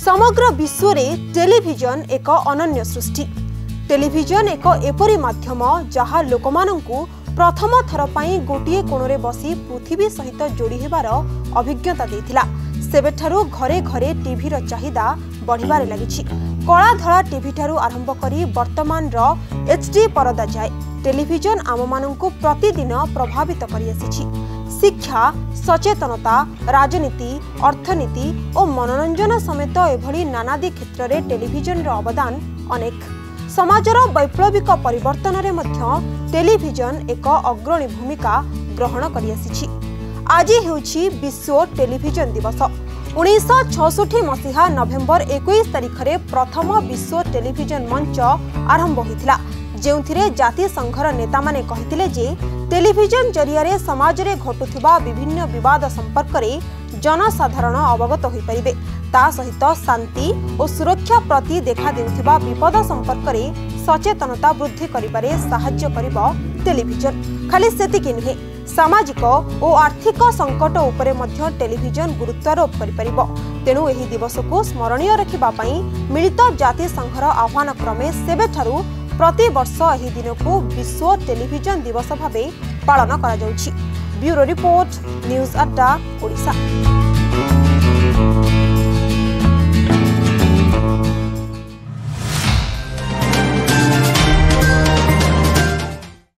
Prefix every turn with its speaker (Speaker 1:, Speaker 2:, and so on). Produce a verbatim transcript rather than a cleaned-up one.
Speaker 1: समग्र विश्व में टेलीविजन एक अनन्य सृष्टि। टेलीविजन एक एपरी माध्यम जहाँ लोकमानंकु प्रथम थर पाई गोटिए कोणरे बसी पृथ्वी सहित जोड़ी हेबार अभिज्ञता देथिला। सेबेठारु घरे घरे टीवीर चाहिदा बढ़िबारे लागिछि। कला धला टीवी ठारु आरंभ करी वर्तमान रो एचडी परदा जाए टेलीविजन आम मानंकु प्रतिदिन प्रभावित करि आसिछि। शिक्षा, सचेतनता, राजनीति, अर्थनीति और मनोरंजन समेत एभली नानादी क्षेत्र में टेलीविजन रो अवदान अनेक। समाजर वैप्लविक परिवर्तन रे मध्य टेलीविजन एक अग्रणी भूमिका ग्रहण करि आसिछि। आज हेउछि विश्व टेलीविजन दिवस। उन्नीस छष्ठी मसीहा नवेम्बर इक्कीस तारिख रे प्रथम विश्व टेलीविजन मंच आरंभ होइतिला, जेउथिरे जाति संघर नेता माने कहितिले जे टेलीविजन जरिया रे समाज रे घटुथिबा विभिन्न विवाद संपर्क रे जनसाधारण अवगत होई परिबे। ता सहित शांति और सुरक्षा प्रति देखा देउथिबा विपद संपर्क रे सचेतनता वृद्धि करिबारे सहाय्य करिबो टेलीविजन। खाली सेतिके नुहे, सामाजिक और आर्थिक संकट उपरे मध्य टेलीविजन गुरुत्वारोप करि परिबो। तेणु एही दिवस को स्मरणीय रखिबा पई मिलित जाति संघर आह्वान क्रमे सेबेठारु प्रति वर्ष एही दिन को विश्व टेलीविजन दिवस भावे पालन करा जाउछि। ब्यूरो रिपोर्ट, न्यूज अड्डा, ओडिशा।